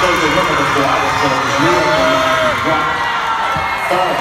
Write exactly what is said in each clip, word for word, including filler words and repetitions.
those that remember before I was told was real rock. Third.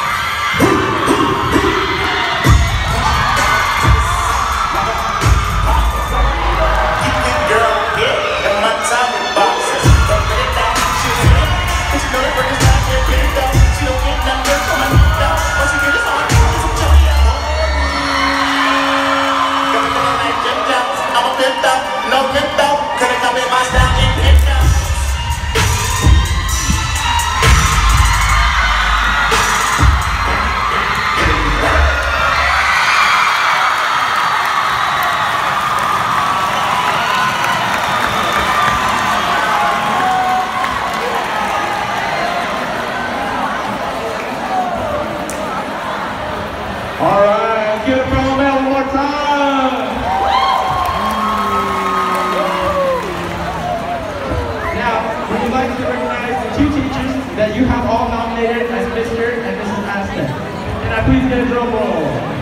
All right, give it for Mel one more time. Now, we would like to recognize the two teachers that you have all nominated as Mister and Missus Aston. Can I please get a drum roll?